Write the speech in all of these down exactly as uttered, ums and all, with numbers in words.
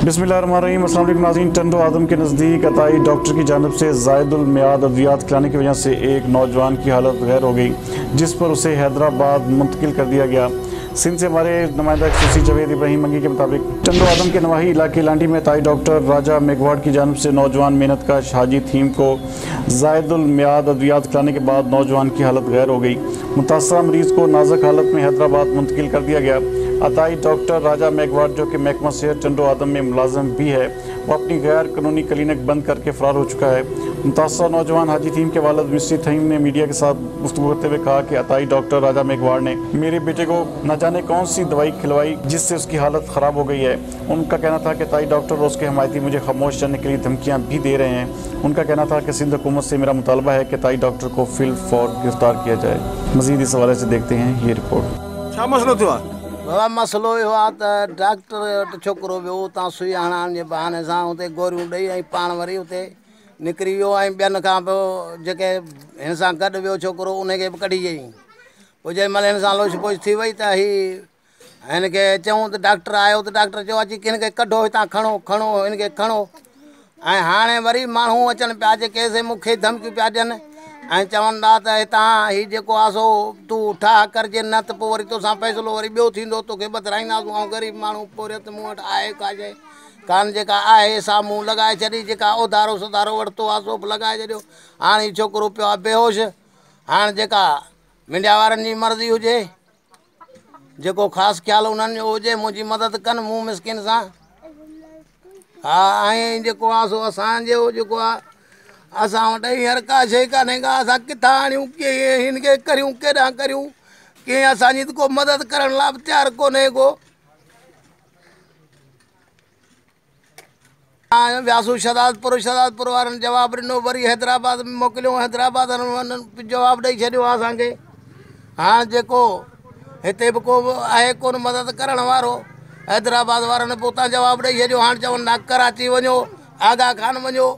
बिस्मिल्लाहिर्रहमानिर्रहीम। अस्सलाम वालेकुम नाज़रीन। टंडो आदम के नज़दीक अताई डॉक्टर की जानिब से ज़ायदुल मियाद अद्वियात खिलाने की वजह से एक नौजवान की हालत गैर हो गई, जिस पर उसे हैदराबाद मुंतकिल कर दिया गया। सिंध से हमारे नुमाइंदा खसूसी जवेद इब्राहिम मंगी के मुताबिक टंडो आदम के नवाही इलाके लांडी में अताई डॉक्टर राजा मेघवाड़ की जानिब से नौजवान मेहनत का हाजी थीम को ज़ायदुल मियाद अद्वियात खिलाने के बाद नौजवान की हालत गैर हो गई। मुतासरा मरीज़ को नाजुक हालत में हैदराबाद मुंतकिल कर दिया गया। अताई डॉक्टर राजा मेघवाड़, जो कि महकमा सेहत टंडो आदम में मुलाजम भी है, वो अपनी गैर कानूनी क्लिनिक बंद करके फरार हो चुका है। मुतासरा नौजवान हाजी थीम के वालिद मिस्री थीम ने मीडिया के साथ गुफ्तगू करते हुए कहा कि अताई डॉक्टर राजा मेघवाड़ ने मेरे बेटे को न जाने कौन सी दवाई खिलवाई जिससे उसकी हालत ख़राब हो गई है। उनका कहना था कि अताई डॉक्टर रोज़ के हमायती मुझे खामोश करने के लिए धमकियाँ भी दे रहे हैं। उनका कहना था कि सिंध हुकूमत से मेरा मुतालबा है कि अताई डॉक्टर को फिल फौर गिरफ्तार किया जाए। मज़ीद इस हवाले से देखते हैं ये रिपोर्ट। क्या मसलो थियो? बाबा मसलो इहो आहे त डॉक्टर वटि छोकिरो वियो, उतां सुई हणाइण जे बहाने सां उते गोरियूं ॾेई ऐं पाण वरी उते निकिरी वियो ऐं ॿियनि खां पोइ जेके हिन सां गॾु वियो छोकिरो उनखे बि कढी चयईं। पोइ जंहिं महिल हिन सां लोछ पोछ थी वई त हीअ हिन खे चयूं त डॉक्टर आयो त डॉक्टर चयो अची हिन खे कढो हितां, खणो खणो हिन खे खणो। ऐं हाणे वरी माण्हू अचनि पिया जेके से मूंखे धमकियूं पिया ॾियनि ऐं चवनि था त हितां हीउ जेको आहे सो तूं ठाह करजे, न त पोइ वरी तोसां फ़ैसिलो वरी ॿियो थींदो, तोखे बदिराईंदासूं। ऐं ग़रीब माण्हू पोइ रत मूं वटि आहे का शइ कान, जेका आहे साम्हूं लॻाए छॾी, जेका उधारो सुधारो वरितो आहे सो बि लॻाए छॾियो। हाणे हीउ छोकिरो पियो आहे बेहोश। हाणे जेका मीडिया वारनि जी मर्ज़ी हुजे, जेको ख़ासि ख़्यालु उन्हनि जो हुजे, मुंहिंजी मदद कनि मूं मिसकिन सां। हा, ऐं जेको आहे सो असांजो जेको आहे असां वटि हींअर का शइ कान्हे का, असां किथां आणियूं, कीअं हिन खे करियूं, केॾां करियूं, कीअं असांजी त को मदद करण लाइ बि तयारु कोन्हे को। वियासूं शहदादपुर, शहदादपुर वारनि जवाबु ॾिनो, वरी हैदराबाद में मोकिलियो, हैदराबाद वारनि जवाबु ॾेई छॾियो आहे असांखे। हाणे जेको हिते बि को आहे कोन मदद करण वारो, हैदराबाद वारनि पोइ उतां जवाबु ॾेई छॾियो। हाणे चवनि था कराची वञो, आगा खान वञो,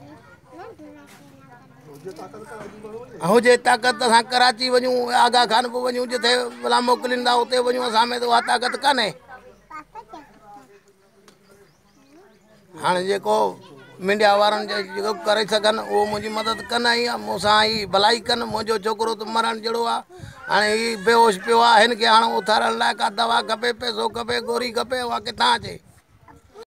हुजे ताक़त त असां कराची वञूं, आगा खान बि वञूं, जिथे भला मोकिलीनि था उते वञूं, असां में त उहा ताक़त कान्हे। हाणे जेको मीडिया वारनि जेको करे सघनि उहो मुंहिंजी मदद कनि ऐं मूंसां ई भलाई कनि। मुंहिंजो छोकिरो त मरण जहिड़ो आहे, हाणे हीउ बेहोश पियो आहे, हिन खे हाणे उथारण लाइ का दवा खपे, पैसो खपे, गोरी खपे, उहा किथां अचे।